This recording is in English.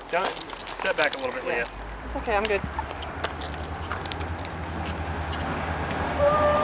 Don't step back a little bit, Leah. It's okay, I'm good.